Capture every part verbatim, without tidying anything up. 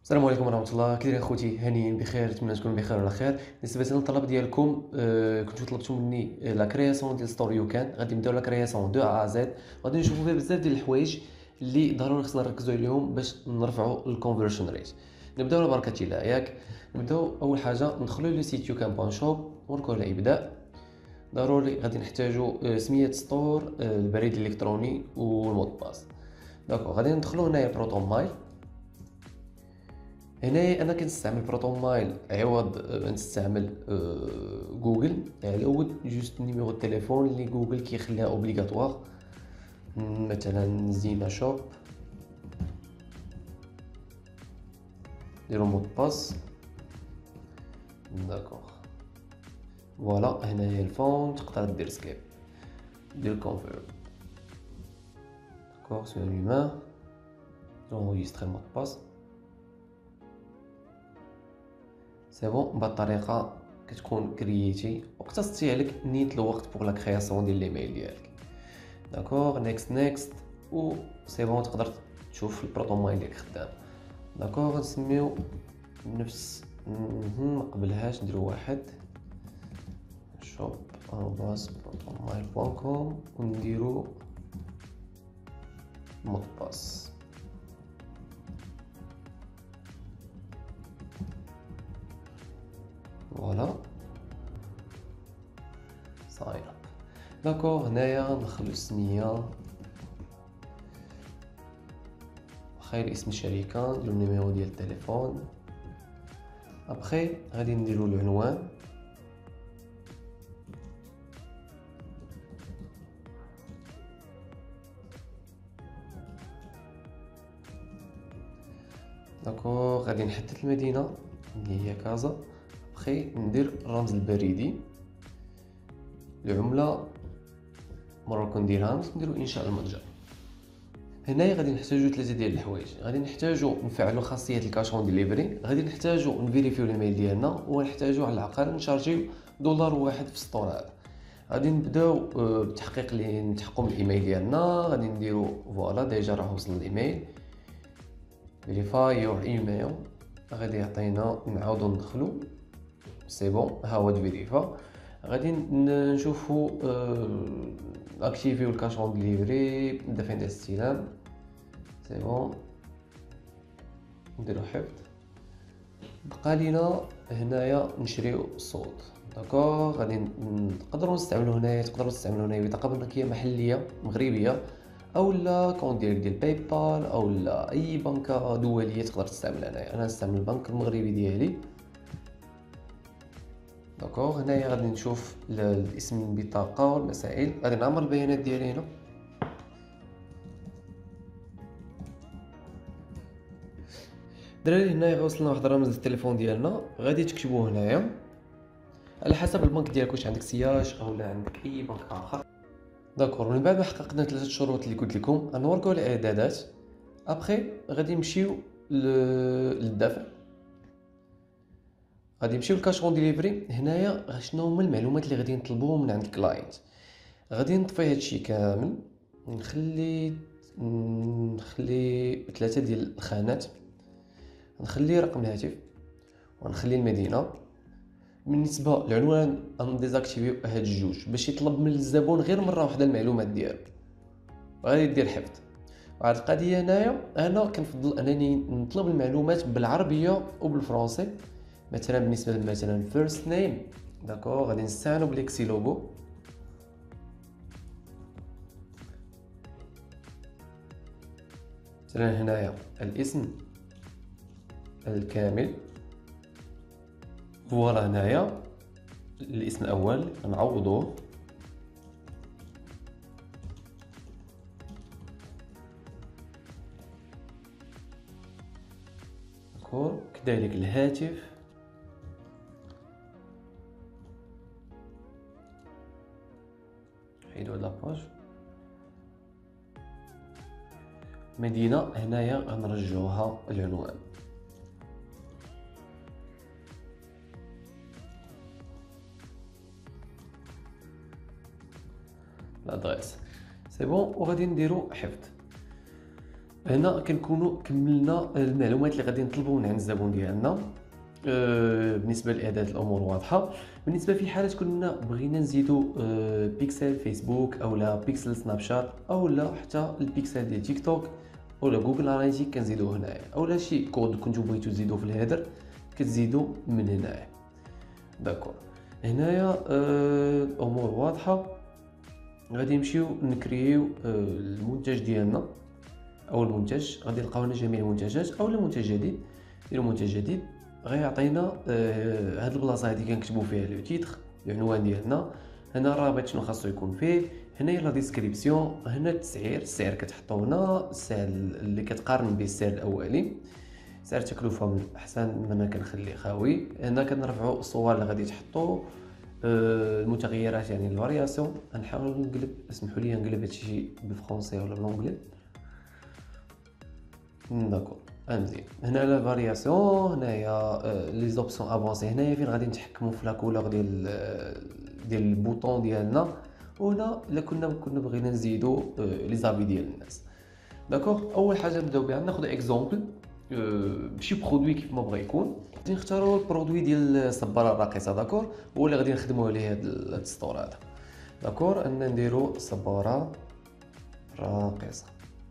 السلام عليكم ورحمة الله. كي دايرين خوتي؟ هانيين بخير، نتمنى تكونوا بخير وعلى خير. بالنسبة للطلب ديالكم، آه كنتو طلبتوا مني لا كرياسيون ديال ستور يو كان. غادي نبداو لا كرياسيون دو ا زد. غادي نشوفوا فيها بزاف ديال الحوايج اللي ضروري خصنا نركزوا عليهم باش نرفعوا الكونفرشن ريت. نبداو على بركة الله، ياك؟ نبداو اول حاجه ندخلوا لو سيت يو كان بوان شوب ونركو على ابداع. ضروري غادي نحتاجوا سميه ستور، آه، البريد الالكتروني والمود باس. داكوغ، غادي ندخلوا هنايا بروتون مايل. هنا انا كنستعمل بروتون مايل عوض ما نستعمل آه، جوجل. يعني عوض جوست نيميرو التليفون اللي جوجل كيخليها اوبليغاتوار. مثلا زينة شوب، نديرو مود باس. داكوغ، فوالا. هنايا الفون تقدر دير سكيب، دير كونفيرم. داكوغ، سو لومان جونغيستري مود باس. سي بون. بهاد الطريقه كتكون كرييتي واقتصدتي عليك نيت الوقت بوغ لا كرياسيون ديال الايميل ديالك. داكوغ، نيكست نيكست و سي بون. تقدر تشوف البروتون مايل ديالك خدام. داكوغ، نسميو نفس ما قبلهاش، نديرو واحد شوب ارباس بروتون مايل بوان كوم ونديرو مود باس. فوالا، صاير. داكوغ، هنايا ندخلو السميه، خير اسم الشركه، نديرو النيميرو ديال التليفون. ابخي غادي نديرو العنوان. داكوغ، غادي نحدد المدينه اللي هي كازا. ابخي ندير الرمز البريدي، العمله مروكون ديرهامز، نديرو انشاء المتجر. هنايا غادي نحتاجو ثلاثه ديال الحوايج. غادي نحتاجو نفعلو خاصيه الكاش اون ديليفري، غادي نحتاجو نفيريفيو الايميل ديالنا، ونحتاجو على الاقل نشارجيو دولار واحد في السطور هذا. غادي نبداو آه، بالتحقيق اللي نتحققوا بالايميل ديالنا. غادي نديرو فوالا، ديجا راه وصل الايميل. فيريفاي يور ايميل، غادي يعطينا نعاودو ندخلو. سي بون، ها هو فيريفا. غادي نشوفو اكتيفيو الكاش اون ديليفري، دفع ديال الاستلام. سي بون، نديرو حفظ. بقى لينا هنايا نشريو الصوت. داكوغ، غادي نقدروا نستعملو هنايا، تقدروا تستعملو هنايا بطاقه بنكيه محليه مغربيه، او لا كونت ديالك ديال باي بال، او لا اي بنكه دوليه تقدر تستعمل. هنايا انا نستعمل البنك المغربي ديالي. داكوغ، هنايا غادي نشوف الاسم البطاقه والمسائل. غادي نعمر البيانات ديالي هنا. دراري، هنايا وصلنا واحد الرمز للتليفون ديالنا. غادي تكتبوه هنايا على حسب البنك ديالك، واش عندك سياج او لا عندك اي بنك اخر. داكور، من بعد ما حققنا ثلاثه الشروط اللي قلت لكم، غنوريكم الاعدادات. ابخي غادي نمشيو للدفع. غادي نمشيو لكاش اون ديليفري. هنايا شنو هما المعلومات اللي غادي نطلبوهم من عند الكلاينت. غادي نطفي هادشي كامل، نخلي نخلي ثلاثه ديال الخانات. نخلي رقم الهاتف ونخلي المدينه. بالنسبه للعنوان غنديزاكتيفيو هاد الجوج باش يطلب من الزبون غير مره واحده المعلومات ديالو. غادي دير حفظ. وهاد القضيه هنايا انا كنفضل انني نطلب المعلومات بالعربيه وبالفرنسي. مثلا بالنسبه مثلا فيرست نيم، داكوغ، غادي نستعانوا بليكسي لوغو. مثلا هنايا الاسم الكامل. فوالا، هنايا الاسم الاول نعوضوه. داكور، كذلك الهاتف. حيدو هاد لاباج. مدينه هنايا غنرجعوها العنوان. لادريس. سي بون، وغادي نديرو حفظ. هنا كنكونوا كملنا المعلومات اللي غادي نطلبوا من عند الزبون ديالنا. أه بالنسبه لاعداد الامور واضحه. بالنسبه في حاله كنا بغينا نزيدوا أه بيكسل فيسبوك او لا بيكسل سناب شات او لا حتى البيكسل ديال تيك توك او لا جوجل اناليتيك كنزيدوه هنايا، او لا شي كود كنتو بغيتو تزيدوه في الهيدر كتزيدوا من هنايا. داكور هنايا أه الامور واضحه. غادي نمشيو نكريو أه المنتج ديالنا او المنتج. غادي نلقاو هنا جميع المنتجات او منتج جديد. ديروا منتج جديد غيعطينا آه هاد البلاصه هادي كنكتبوا فيها لو تيتر العنوان ديالنا. هنا الرابط شنو خاصو يكون فيه. هنايا لا ديسكريبسيون. هنا التسعير السعر كتحطو هنا السعر اللي كتقارن به السعر الاولي. سعر التكلفه من الاحسن ان انا كنخليه خاوي. هنا كنرفعوا الصور اللي غادي تحطوا آه المتغيرات يعني الفارياسيون. غنحاول نقلب اسمحوا لي نقلب هادشي بالفرنسي ولا بالانجلي. داكور مزيان. هنا لا فارياسيون. هنايا لي زوبسيون افونسي. هنايا فين غادي نتحكموا في لا كولور ديال ديال البوطون ديالنا. وهنا الا كنا كنا بغينا نزيدوا لي زافي ديال الناس. داكور اول حاجه نبداو بها ناخذ اكزومبل بشي برودوي كيف ما بغى يكون. غادي نختاروا البرودوي ديال الصباره الراقصه. داكور هو اللي غادي نخدموا عليه هذا السطور هذا. داكور ان نديروا صباره راقصه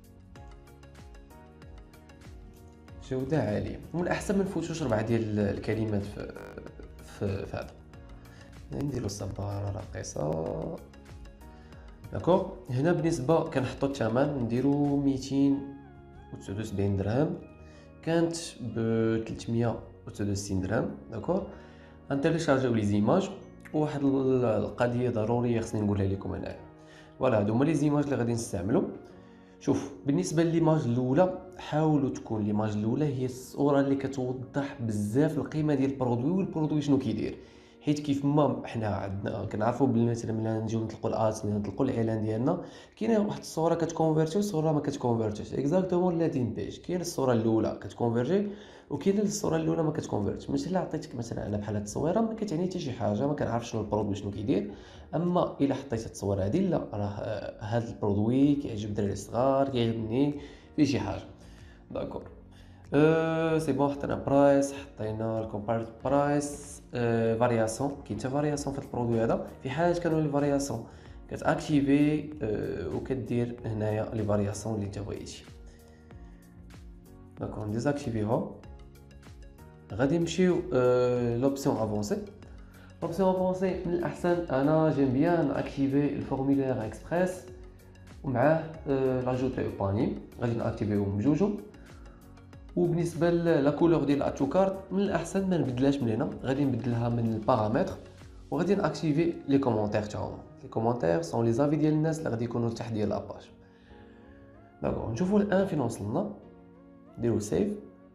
جودة عالية. من الأحسن ما نفوتوش ربعة ديال الكلمات في في, في هذا. نديرو الصبارة راقصة. داكوغ هنا بالنسبة كنحطو الثمن نديرو ميتين وتسعود وسبعين درهم. كانت ب ثلاثمية وتسعود وستين درهم. داكوغ غنتيليشارجيو لي زيماج. وواحد القضية ضرورية خصني نقولها لكم هنايا. فوالا هادو هما لي زيماج اللي غادي نستعملو. شوف بالنسبه لليماج الاولى حاولوا تكون ليماج الاولى هي الصوره اللي كتوضح بزاف القيمه ديال البرودوي والبرودوي شنو كيدير. حيت كيف ما حنا عندنا كنعرفوا بلي مثلا ملي نجيو نطلقوا الادز ملي نطلقوا الاعلان ديالنا كاينه واحد الصوره كتكونفيرتي وصوره ما كتكونفيرتيش اكزاكتومون لاندين بيج. كاينه الصوره الاولى كتكونفيرتي وكاينه الصوره الاولى ما كتكونفيرتش. ماشي الا عطيتك مثلا على بحال هاد التصويره ما كتعني حتى شي حاجه ما كنعرف شنو البرودوي شنو كيدير. اما الا حطيت التصويره هادي لا راه هاد البرودوي كيعجب الدراري الصغار كيعجبني في شي حاجه. داكور أه سي بون. حطينا برايس حطينا الكومبارت برايس. أه فارياسيون كاين حتى فارياسيون في البرودوي هذا. في حاله كانوا لي فارياسيون كتاكتيفي أه وكدير هنايا لي فارياسيون اللي انت بغيتي. داكور ديزاكتيفيهم. غادي نمشيو أه لوبسيون افونسي. لوبسيون افونسي من الاحسن انا جيم بيان اكتيفي الفورمولير اكسبريس ومعاه أه لاجوتي او باني. غادي ناكتيفيهم بجوجو. وبالنسبه لا كولور ديال اتو كارت من الاحسن ما نبدلهاش من هنا. غادي نبدلها من البارامتر وغادي ناكتيفي لي كومونتير تاعهم. لي كومونتير سون لي زافي ديال الناس اللي غادي يكونوا تحت ديال لاباج. داكور نشوفوا الان فين وصلنا. نديرو سيف.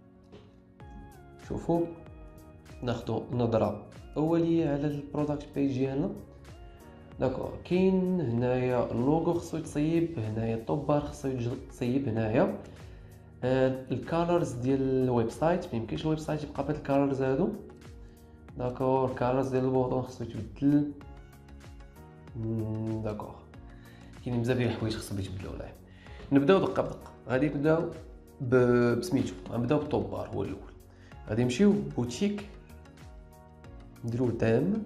شوفوا ناخذوا نظره اوليه على البرودكت بيج ديالنا. داكور كاين هنايا اللوغو خصو يتصيب. هنايا الطوبار خصو يتصيب. هنايا آه الكالرز ديال الويب سايت ما يمكنش الويب سايت يبقى بهاد الكالرز هادو. داكور الكالرز ديال البوطون خصو يتبدل. داكور كاينين بزاف ديال الحوايج خصهم يتبدلوا. لا نبداو دقه بدقه. غادي نبداو بسميتو. غنبداو بالطوبار هو الاول. غادي نمشيو بوتيك نديرو تام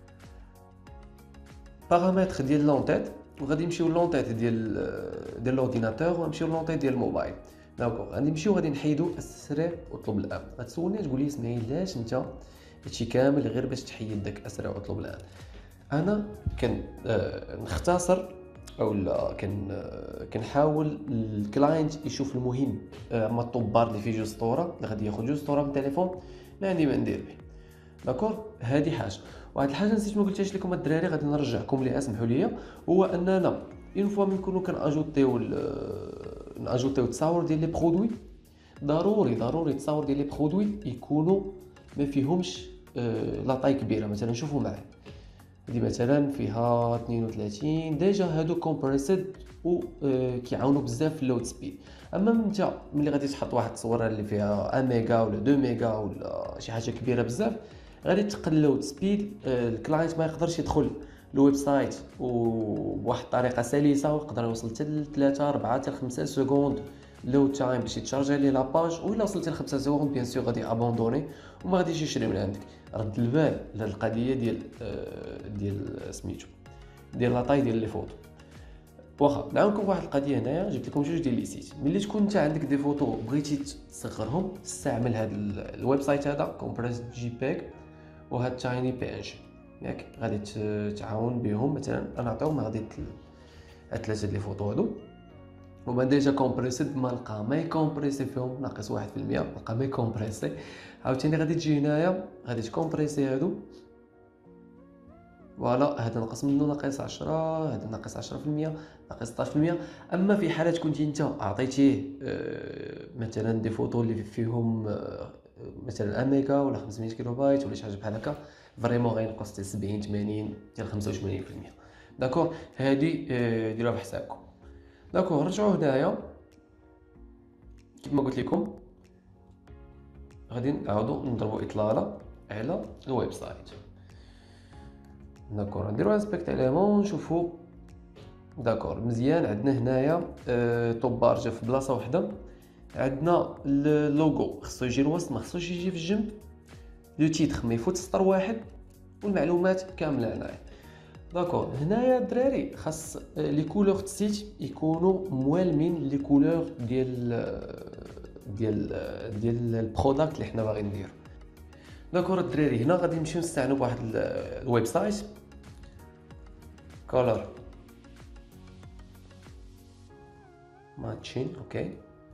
بارامتر ديال لونتيت. وغادي نمشيو لونتيت ديال ديال لورديناتور ونمشيو لونتيت ديال الموبايل. داكوغ غادي نمشيو غادي نحيدو اسرع واطلب الان. غتسولني تقول لي اسماعيل علاش انت هادشي كامل غير باش تحيد داك اسرع واطلب الان. انا كن آه نختصر او لا كن آه كنحاول الكلاينت يشوف المهم. اما الطبار اللي فيه جوج سطوره اللي غادي ياخذ جوج سطوره من التليفون ما عندي ما ندير به. داكور هذه حاجه. واحد الحاجه نسيت ما قلتهاش لكم الدراري غادي نرجعكم ليها اسمحوا لي. هو اننا اون فوا نكونوا كناجوتيو ناجوتيو التصاور ديال لي برودوي. ضروري ضروري التصاور ديال لي برودوي يكونوا ما فيهمش آه لا طاي كبيره. مثلا شوفوا معايا هذه مثلا فيها اثنين وثلاثين ديجا هادو كومبريسد و آه كيعاونوا بزاف في اللود سبيد. اما انت ملي غادي تحط واحد التصويره اللي فيها واحد ميجا ولا اثنين ميجا ولا شي حاجه كبيره بزاف غادي تقل اللود سبيد. آه الكلاينت ما يقدرش يدخل الويب سايت وبواحد الطريقه سلسه ويقدر يوصل حتى ل ثلاثة أربعة حتى خمسة سكوند لو تايم باش يتشارجي لي لاباج، وإلا وصلتي ل خمسة سوايع بيان سور غادي ابوندوني وما غاديش يشري من عندك. رد البال للقضيه ديال آه ديال سميتو ديال لاطاي ديال لي فوتو. واخا نعاونكم واحد القضيه هنايا، جبت لكم جوج ديال لي سيت. ملي تكون انت عندك دي فوتو بغيتي تصغرهم، استعمل هذا الويب سايت هذا كومبريس جي بيج وهاد تايني بي ان جي، ياك غادي تعاون بهم. مثلا انا نعطيهم غادي ثلاثه ديال لي فوتو هادو، وما ديجا كومبريسد ما لقى ما يكومبريسي فيهم ناقص واحد في المية، لقى ما يكومبريسي. عاوتاني غادي تجي هنايا غادي تكومبريسي هادو، فوالا هذا ناقص منه ناقص عشرة، هذا ناقص عشرة في المية، ناقص ستطاش في المية. اما في حالات كنتي انت عطيتيه آه مثلا دي فوتو اللي فيهم آه مثلا واحد ميجا ولا خمسمية كيلو بايت ولا شي حاجه بحال هكا، فريمون غينقص حتى سبعين ثمانين حتى خمسة وثمانين في المية. داكور، هادي آه ديروها بحسابكم. داكور، رجعوا هنايا كيف ما قلت لكم غادي نعاودوا نضربوا اطلاله على الويب سايت. داكور، نديرو انسبكت اليمون نشوفوا. داكور مزيان، عندنا هنايا آه طوبار جا في بلاصه واحده، عندنا اللوغو خصو يجي الوسط ما خصوش يجي في الجنب، لو تيتر ما يفوت سطر واحد، والمعلومات كامله هنايا. داكور، هنايا الدراري خاص لي كولور السيت يكونوا موالمين لي كولور ديال ديال ديال البروداكت اللي حنا باغيين ندير. داكور الدراري، هنا غادي نمشيو نستعنوا بواحد الويب سايت كولر ماتشين. اوكي،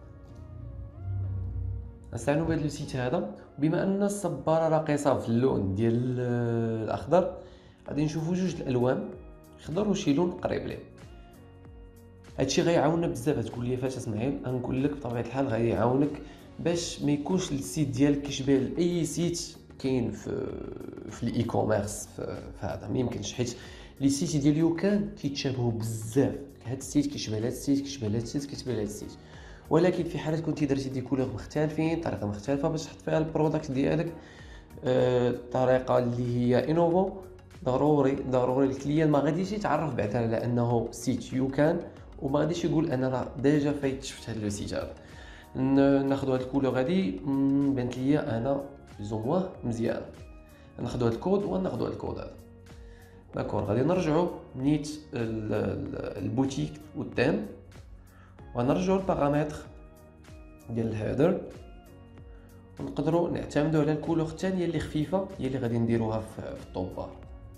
نستعنوا بهذا السيت هذا. بما ان الصباره راقصه في اللون ديال الاخضر، غادي نشوفوا جوج الالوان خضر وشي لون قريب ليه. هادشي غيعاوننا بزاف. تقول لي فاش اسماعيل؟ غنقول لك بطبيعه الحال غيعاونك باش ما يكونش السيت ديالك كيشبه لاي سيت كاين في في الاي كوميرس. في هذا ما يمكنش، حيت لي سيت ديال يوكان كيتشابهوا بزاف. هاد السيت كيشبه لهاد السيت، كيشبه لهاد السيت، كيشبه لهاد السيت. ولكن في حالات كنتي درتي دي كولور مختلفين، طريقه مختلفه باش تحط فيها البروداكت ديالك، الطريقه اللي هي انوفو، ضروري ضروري الكليان ما غاديش يتعرف بعدا على انه سيت يوكان، وما غاديش يقول انا راه ديجا فايت شفت هاد لو سيت هذا. ناخذوا هاد الكولور هادي بانت لي انا بلوز مزيان، ناخذوا هاد الكود وناخذوا هاد الكود هذا. داكور، غادي نرجعوا نيت البوتيك والتيم، ونرجعوا البارامتر ديال الهيدر، ونقدروا نعتمدوا على الكولور الثانيه اللي خفيفه هي اللي غادي نديروها في الطوب بار.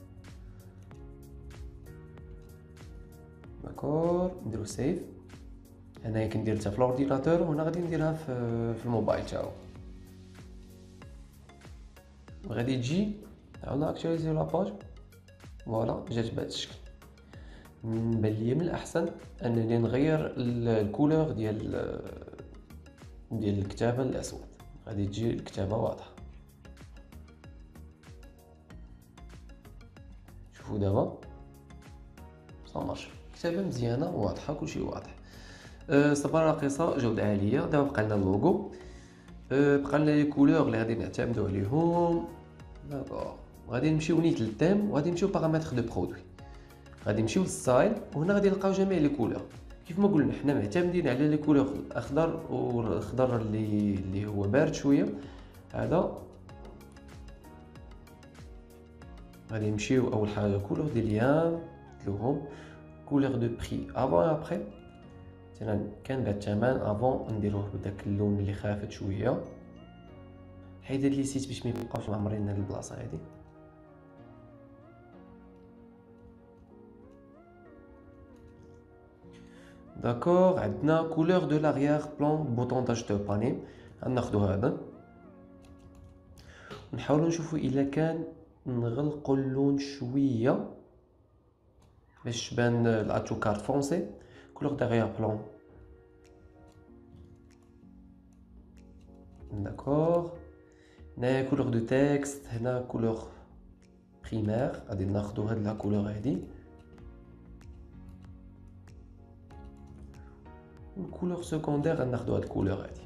داكور، نديرو سيف. هنايا كندير حتى في الاورديناتور، وهنا غادي نديرها في في الموبايل تاعو. غادي تجي عاودنا اكتواليزيو لاباج، فوالا جات بهذا الشكل. بان لي من الاحسن انني نغير الكولور ديال ديال الكتابه الاسود، غادي تجي الكتابه واضحه. شوفوا دابا صامارش، كتابه مزيانه واضحه، كلشي واضح. أه صبره راقصه، جوده عاليه. دابا بقى لنا اللوغو، أه بقى لنا لي كولور اللي غادي نعتمدوا عليهم. دابا غادي نمشيو نيت للتيم، وغادي نمشيو بارامتر دو برودوي، غادي نمشيو للستايل، وهنا غادي نلقاو جميع لي كولور. كيف ما قلنا حنا معتمدين على لي كولور الاخضر، والخضر اللي اللي هو بارد شويه. هذا غادي نمشيو اول حاجه كولور دي ليان لهم كولور دو بري افون ابري. مثلا كان بهذا الثمن افون نديروه بداك اللون اللي خافت شويه، حيت هاد لي سيت باش ما يبقاوش معمرين هاد البلاصه هادي. داكور، عندنا كولور دو لاريير بلان بوطون داجتو باني، غناخدو هذا ونحاولوا نشوفوا الا كان نغلقوا اللون شويه باش تبان الاتو كارت فرونسي. كولور داريير بلان، داكور. هنايا كولور دو تكست، هنا كولور بريمير، غادي ناخدو هاد لا كولور هادي. الكولور سكوندير غناخدو هاد الكولور هادي.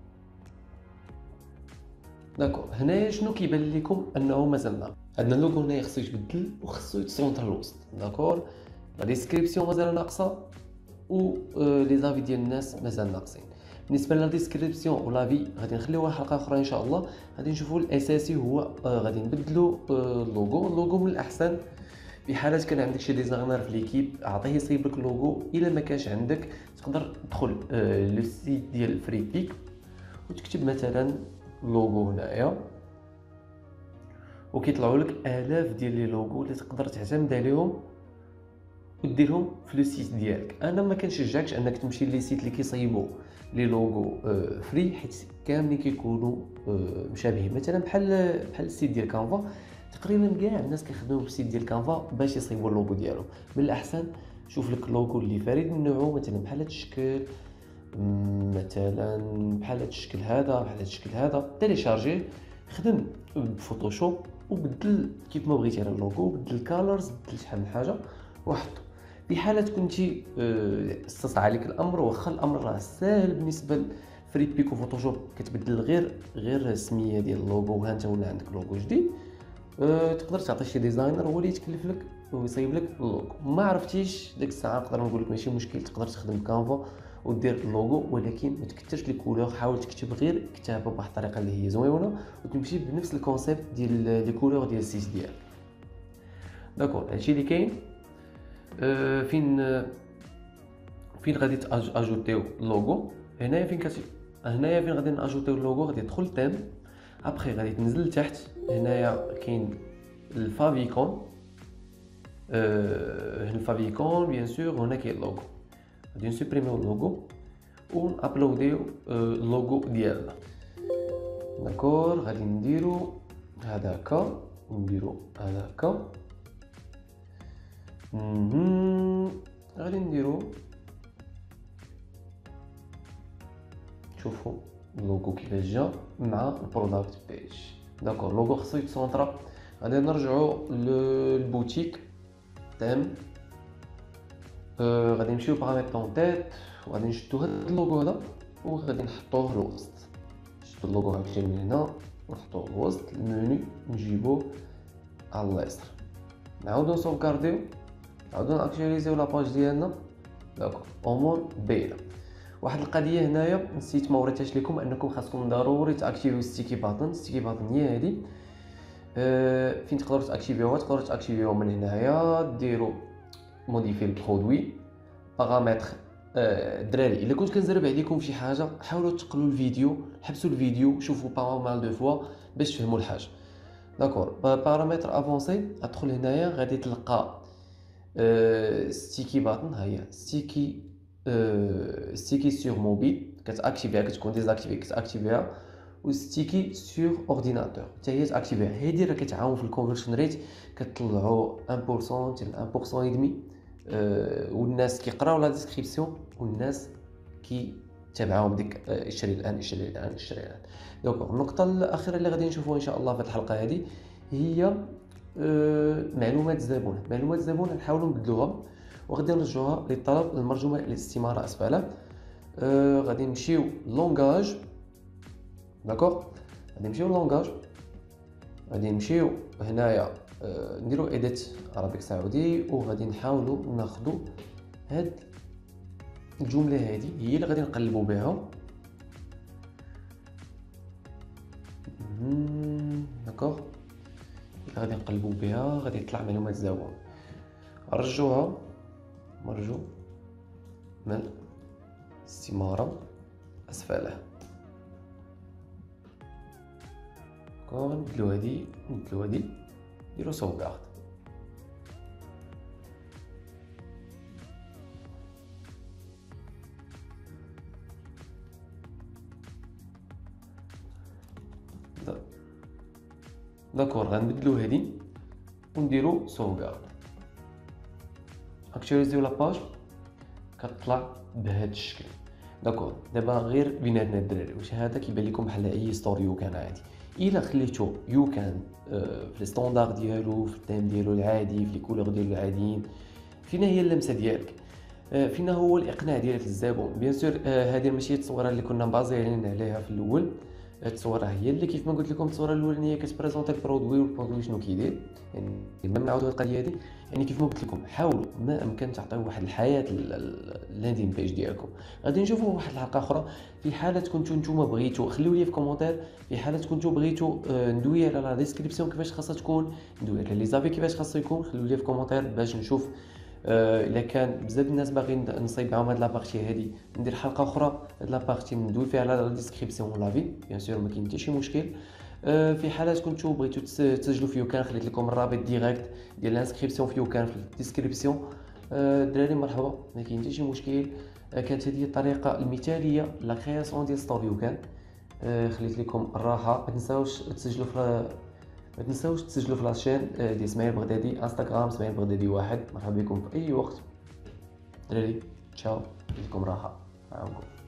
داكور، هنايا شنو كيبان لكم انه مازال ناقص؟ عندنا اللوغو هنايا خصو يتبدل وخصو يتسونطر الوسط. داكور، لا ديسكريبسيون مازال ناقصه، و لي زافي ديال الناس مازال ناقصين. بالنسبه للا ديسكريبسيون ولا في غادي نخليوها حلقه اخرى ان شاء الله. غادي نشوفوا الاساسي هو آه غادي نبدلوا آه اللوغو. اللوغو من الاحسن في حالات كان عندك شي ديزاينر في ليكيب اعطيه يصيب لك اللوغو. الا ما كانش عندك تقدر تدخل آه لو سيت ديال فري بيك وتكتب مثلا لوغو هنايا وكيطلعوا لك الاف ديال لي لوغو اللي تقدر تعتمد عليهم وديرهم في لو سيت ديالك. انا ما كنشجعكش انك تمشي لي سيت اللي كيصايبوا لي لوغو آه فري، حيت كاملين كيكونوا آه مشابهين. مثلا بحال بحال السيت ديال كانفا، تقريبا كاع الناس كيخدموا بالسيت ديال كانفا باش يصايبوا اللوغو ديالهم. من الاحسن شوف لك اللوغو اللي فريد من نوعه، مثلا بحال هذا الشكل، مثلا بحال هذا الشكل هذا، بحال هذا الشكل هذا، تيليشارجي خدم بفوتوشوب وبدل كيف ما بغيتي على اللوغو، بدل الكالرز، بدل شحال من حاجه وحطو. في حاله كنتي استصعب عليك الامر، واخا الامر راه ساهل بالنسبه لفري بيك وفوتوشوب، كتبدل غير غير السميه ديال اللوغو وها انت ولا عندك لوغو جديد، أه تقدر تعطي شي ديزاينر هو اللي يتكلف لك ويصايب لك اللوغو. ما عرفتيش ديك الساعه نقدر نقول لك ماشي مشكل، تقدر تخدم كانفا ودير اللوغو، ولكن ما تكتبش لي كولور، حاول تكتب غير كتابه بواحد الطريقه اللي هي زوينه وتمشي بنفس الكونسيبت ديال لي كولور ديال السيت ديالك. داكور، هادشي اللي كاين. أه فين فين غادي تاجوتيو اللوغو؟ هنايا فين كت هنايا فين غادي ناجوتيو اللوغو، غادي تدخل تيم، ابخي غادي تنزل لتحت. هنايا كاين الفافيكون، أه الفافيكون بيان سور، هنا كاين اللوغو. غادي نسوبريميو اللوغو ونابلوديو اللوغو ديالنا. داكور، غادي نديرو هذا هكا ونديرو هذا هكا. غادي نديرو شوفوا اللوغو كيفاش جا مع البروداكت بيج. داكور، اللوغو خصو يتسونطرا. غادي نرجعو للبوتيك تام. آه غادي نمشيو بارامتر طون تيت وغادي نشدو هاد اللوغو هذا وغادي نحطوه للوسط. نشدو اللوغو عاوتاني من هنا ونحطوه للوسط. المنيو نجيبوه على اليسار، نعاودو نسوفكارديو، نعاودو ناكتواليزيو لاباج ديالنا. داكور، امور باينه. واحد القضيه هنايا نسيت ما وريتهاش لكم، انكم خاصكم ضروري تاكتيفيو ستيكي باتن. ستيكي باتن هي هادي، أه فين تقدروا تاكتيفيوها. تقدروا تاكتيفيوها من هنايا، ديروا موديفي البرودوي، بارامتر. الدراري الا كنت كنزرب عليكم شي حاجه حاولوا تقلوا الفيديو، حبسوا الفيديو، شوفوا با مال دو فوا باش تفهموا الحاجه. داكور، بارامتر افونسي، ادخل هنايا غادي تلقى أه ستيكي باتن. ها هي ستيكي أه ستيكي سور موبيل، كتاكتيفيها، كتكون ديزاكتيفي كتاكتيفيها. وستيكي سور اورديناتور حتى هي تاكتيفيها. هادي راه كتعاون في الكونفرشن ريت، كتطلعوا واحد بالمية حتى ل واحد بالمية ودمي. أه والناس كيقراو لا ديسكريبسيون والناس كيتابعوهم ديك أه اشتري الان اشتري الان اشتري الان. دونك النقطه الاخيره اللي غادي نشوفوها ان شاء الله في هذه الحلقه هذه هي أه معلومات الزبون. معلومات الزبون نحاولوا نبدلوها وغادي نرجعوها للطلب المرجومه الاستماره اسفل. أه غادي نمشيو لونغاج. داكور، غادي نمشيو لونغاج، غادي نمشيو هنايا أه نديرو ايديت عربيك سعودي، وغادي نحاولوا ناخذوا هاد الجمله هذه هي اللي غادي نقلبوا بها. داكور، غادي نقلبوا بها، غادي يطلع معلومات الزبون. رجوها مرجو من استماره اسفلها. داكور، نبدلو هادي نبدلو هادي، نديرو سوفغارد. داكور، غنبدلو هادي ونديرو سوفغارد. اكتواليزيو لاباج كتطلع بهذا الشكل. داكور، دابا غير بيناتنا الدراري، واش هذا كيبان لكم بحال اي ستوري يو كان عادي؟ الا خليتو يو كان في لي ستاندار ديالو، في التيم ديالو العادي، في لي كولور ديالو العاديين، فينا هي اللمسه ديالك؟ فينا هو الاقناع ديالك للزبون؟ بيان سور هذه ماشي التصويره اللي كنا مبازيين عليها في الاول، هاد التصويره هي اللي كيف ما قلت لكم التصويره الاولانيه كتبريزونطي البرودوي والبرودوي شنو كيدير. يعني ما نعاودوا القضيه هذه. يعني كيف ما قلت لكم حاولوا ما امكن تعطيو واحد الحياه للاندين بيج ديالكم. غادي نشوفوا واحد الحلقه اخرى في حاله كنتو نتوما بغيتو خليو لي في كومونتير في حاله كنتو بغيتو آه، ندوي على لا ديسكريبسيون كيفاش خاصها تكون، ندوي على لي زافي كيفاش خاصو يكون. خليو لي في كومونتير باش نشوف آه، الا كان بزاف الناس باغيين نصيب معاهم هاد لابارتي هادي ندير حلقه اخرى هاد لابارتي ندوي فيها على لا ديسكريبسيون لافي بيان سور ما كاين حتى شي مشكل. آه، في حالات كنتو بغيتو تس- تسجلوا في يوكان خليت لكم الرابط ديريكت ديال الانسكريبسيون في يوكان في الديسكريبسيون. آه، الدراري مرحبا ما كاين حتى شي مشكل. آه، كانت هذه الطريقه المثاليه لا كرياسيون ديال ستوري يوكان. آه، خليت لكم الراحه. ما تنساوش تسجلوا في ما تنساوش تسجلوا في لاشين آه، ديال اسماعيل بغدادي انستغرام اسماعيل بغدادي واحد. مرحبا بكم في اي وقت دراري. تشاو لكم راحه معاكم.